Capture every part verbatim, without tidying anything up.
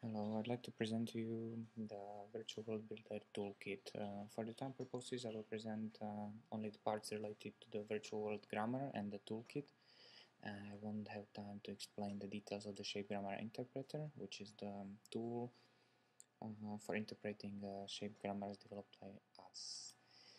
Hello, I'd like to present to you the Virtual World Builder Toolkit. Uh, for the time purposes, I will present uh, only the parts related to the Virtual World Grammar and the toolkit. Uh, I won't have time to explain the details of the Shape Grammar Interpreter, which is the um, tool uh, for interpreting uh, shape grammars developed by us.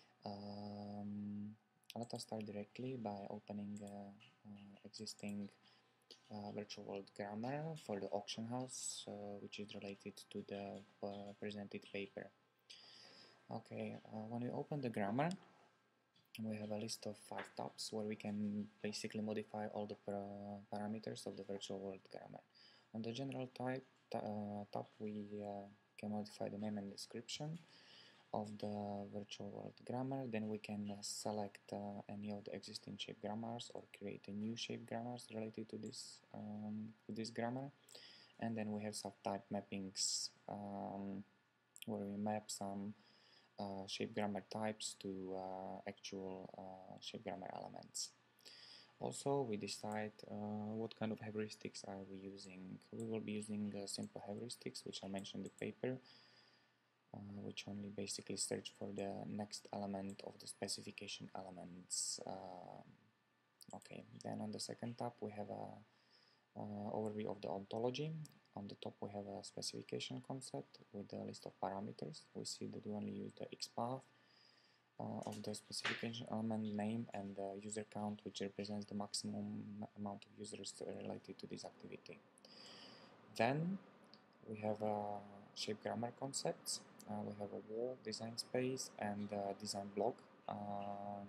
Um, let us start directly by opening uh, uh, existing uh, virtual world grammar for the auction house, uh, which is related to the uh, presented paper. Okay, uh, when we open the grammar, we have a list of five tabs where we can basically modify all the parameters of the virtual world grammar. On the general type uh, tab, we uh, can modify the name and description of the virtual world grammar. Then we can uh, select uh, any of the existing shape grammars or create a new shape grammars related to this um, to this grammar. And then we have some type mappings um, where we map some uh, shape grammar types to uh, actual uh, shape grammar elements. Also, we decide uh, what kind of heuristics are we using. We will be using uh, simple heuristics, which I mentioned in the paper, uh, which only basically search for the next element of the specification elements. Uh, okay, then on the second tab we have a uh, overview of the ontology. On the top we have a specification concept with a list of parameters. We see that we only use the XPath uh, of the specification element name and the user count, which represents the maximum amount of users related to this activity. Then we have a shape grammar concepts. Uh, we have a wall, design space, and a design block um,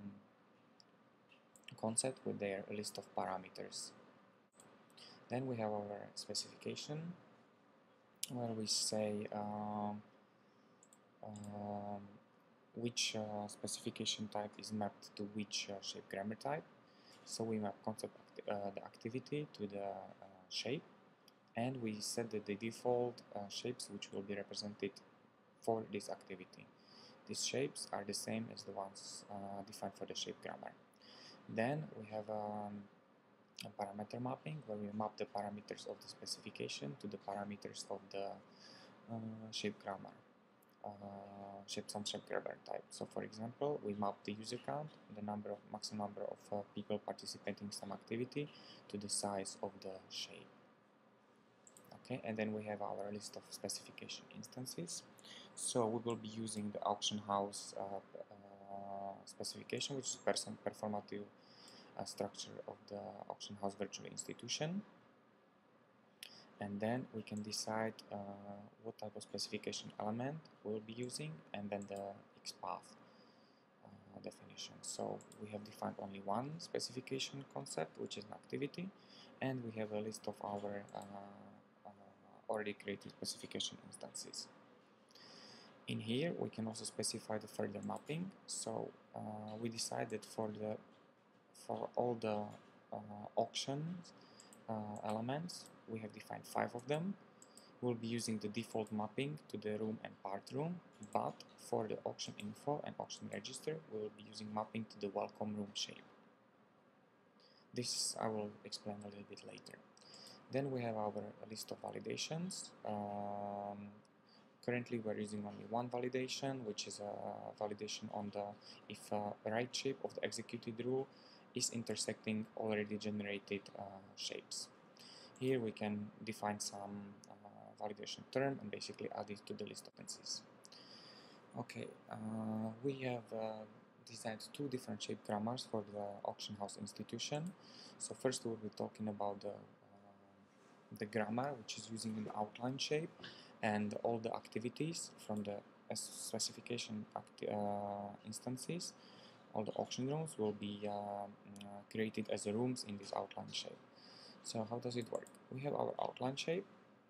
concept with their list of parameters. Then we have our specification, where we say um, um, which uh, specification type is mapped to which uh, shape grammar type. So we map concept acti uh, the activity to the uh, shape, and we set the, the default uh, shapes which will be represented for this activity. These shapes are the same as the ones uh, defined for the shape grammar. Then we have um, a parameter mapping, where we map the parameters of the specification to the parameters of the uh, shape grammar, uh, shape some shape grammar type. So for example, we map the user count, the number of maximum number of uh, people participating in some activity, to the size of the shape. Okay, and then we have our list of specification instances. So we will be using the auction house uh, uh, specification, which is person performative uh, structure of the auction house virtual institution. And then we can decide uh, what type of specification element we'll be using, and then the XPath uh, definition. So we have defined only one specification concept, which is an activity, and we have a list of our uh, uh, already created specification instances. In here we can also specify the further mapping. So uh, we decided for the for all the uh, auctions uh, elements, we have defined five of them. We'll be using the default mapping to the room and part room, but for the auction info and auction register, we'll be using mapping to the welcome room shape. This I will explain a little bit later. Then we have our list of validations. Um, currently we're using only one validation, which is a validation on the if a right shape of the executed rule is intersecting already generated uh, shapes. Here we can define some uh, validation term and basically add it to the list of dependencies. Okay, uh, we have uh, designed two different shape grammars for the auction house institution. So first we'll be talking about the, uh, the grammar, which is using an outline shape, and all the activities from the specification acti uh, instances. All the auction rooms will be uh, uh, created as rooms in this outline shape. So how does it work? We have our outline shape.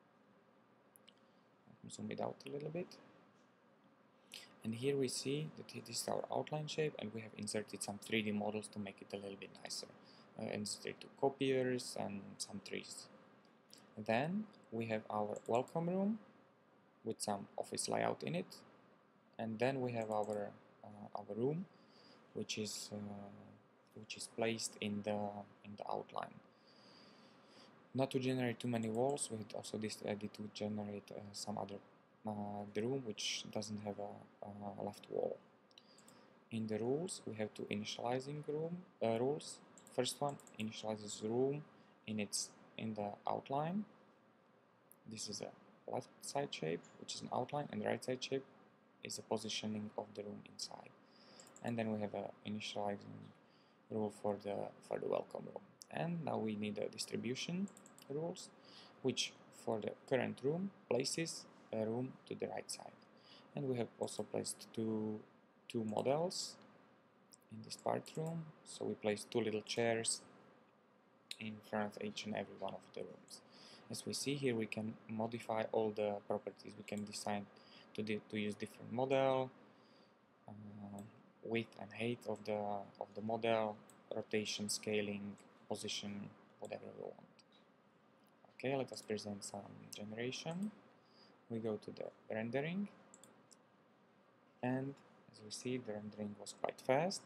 Let me zoom it out a little bit. And here we see that this is our outline shape, and we have inserted some three D models to make it a little bit nicer. Uh, inserted two copiers and some trees. Then we have our welcome room with some office layout in it, and then we have our uh, our room, which is uh, which is placed in the in the outline. not to generate too many walls, we had also decided to generate uh, some other uh, the room which doesn't have a, a left wall. In the rules, we have two initializing room uh, rules. First one initializes room in its in the outline. This is a left side shape, which is an outline, and the right side shape is the positioning of the room inside. And then we have a initializing rule for the for the welcome room. And now we need a distribution rules, which for the current room places a room to the right side. And we have also placed two two models in this part room, so we place two little chairs in front of each and every one of the rooms. As we see here, we can modify all the properties. We can decide to, to use different model, uh, width and height of the of the model, rotation, scaling, position, whatever we want. Okay, let us present some generation. We go to the rendering, and as we see, the rendering was quite fast,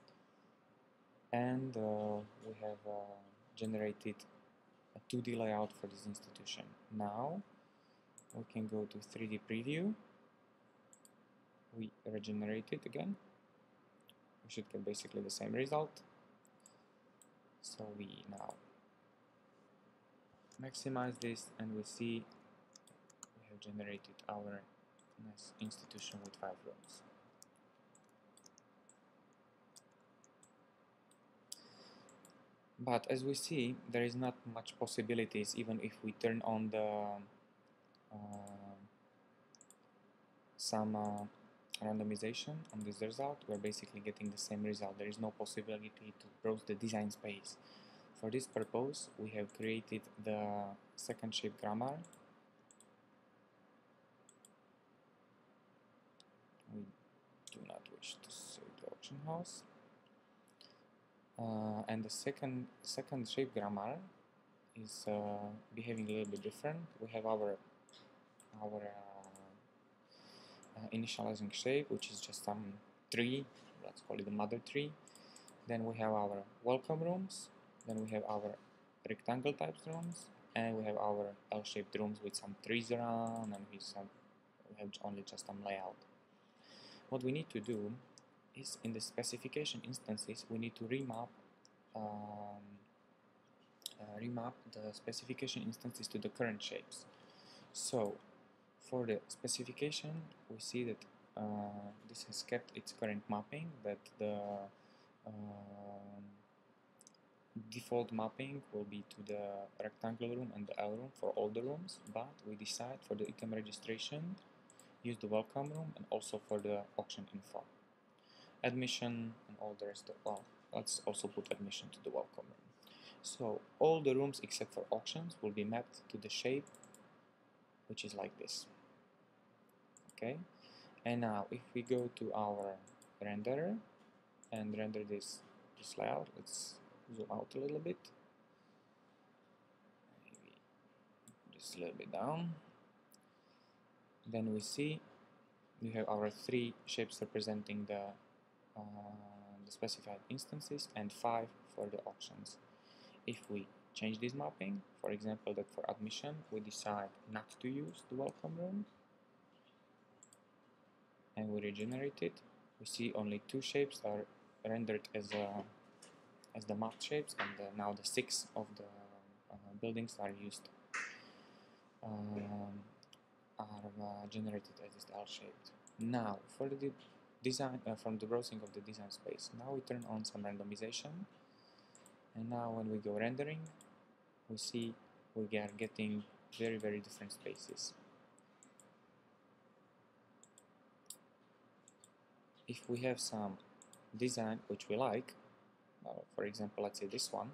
and uh, we have uh, generated a two D layout for this institution. Now we can go to three D preview. We regenerate it again. We should get basically the same result. So we now maximize this, and we see we have generated our nice institution with five rooms. But as we see, there is not much possibilities even if we turn on the uh, some uh, randomization on this result. We're basically getting the same result. There is no possibility to browse the design space. For this purpose, we have created the second shape grammar. We do not wish to save the auction house. Uh, and the second second shape grammar is uh, behaving a little bit different. We have our our uh, uh, initializing shape, which is just some tree. Let's call it the mother tree. Then we have our welcome rooms. Then we have our rectangle types rooms, and we have our L-shaped rooms with some trees around, and with some we have only just some layout. What we need to do is in the specification instances we need to remap um, uh, remap the specification instances to the current shapes. So for the specification, we see that uh, this has kept its current mapping, that the uh, default mapping will be to the rectangle room and the L room for all the rooms, but we decide for the item registration use the welcome room, and also for the auction info, admission, and all the rest of, well, let's also put admission to the welcome room. So all the rooms except for auctions will be mapped to the shape, which is like this. Okay, and now if we go to our renderer and render this this layout, let's zoom out a little bit, maybe just a little bit down. Then we see we have our three shapes representing the, uh, the specified instances, and five for the auctions. If we change this mapping, for example, that for admission we decide not to use the welcome room, and we regenerate it, we see only two shapes are rendered as a, as the mapped shapes, and the, now the six of the uh, buildings are used um, are uh, generated as this L-shaped. Now for the design uh, from the browsing of the design space, now we turn on some randomization, and now when we go rendering, we see we are getting very very different spaces. If we have some design which we like, uh, for example, let's say this one,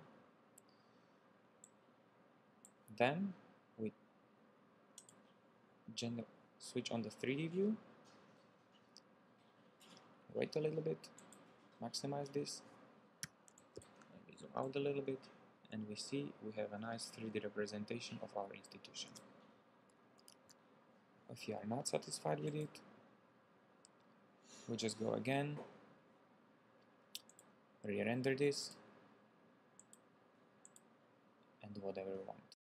then we switch on the three D view, wait a little bit, maximize this, maybe zoom out a little bit, and we see we have a nice three D representation of our institution. If you are not satisfied with it, we just go again, re-render this, and do whatever we want.